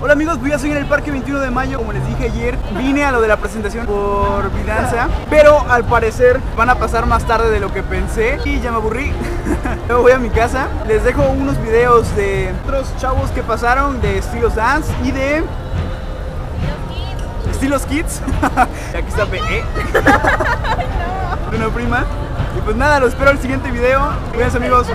Hola amigos, voy a seguir en el Parque 21 de Mayo. Como les dije ayer, vine a lo de la presentación por Vidanza, pero al parecer van a pasar más tarde de lo que pensé y ya me aburrí. Luego voy a mi casa. Les dejo unos videos de otros chavos que pasaron de Estilos Dance y de Estilos Kids. Aquí está PE. Una prima. Y pues nada, los espero al siguiente video. Cuídense amigos.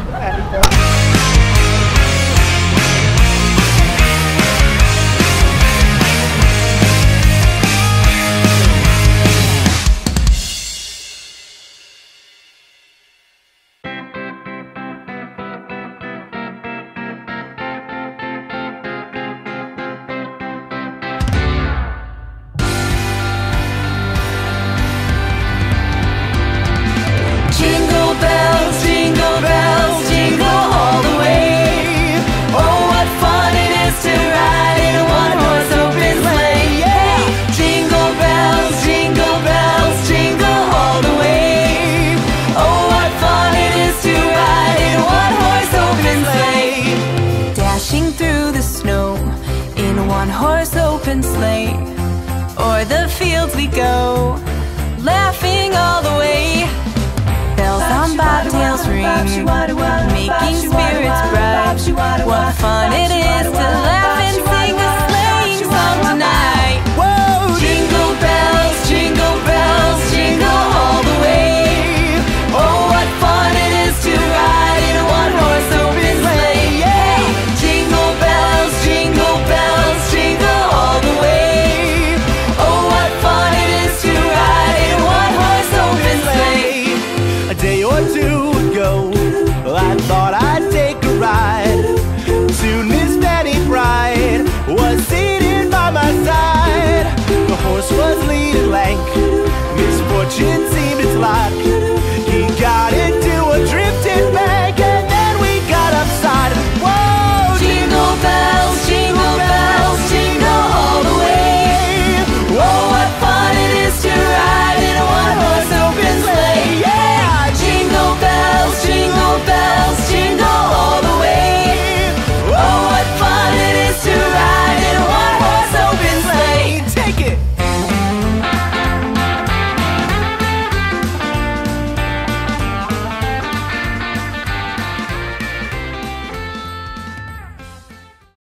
One-horse open sleigh, o'er the fields we go, laughing all the way. Bells on bobtails ring, making spirits bright. What fun it is to laugh and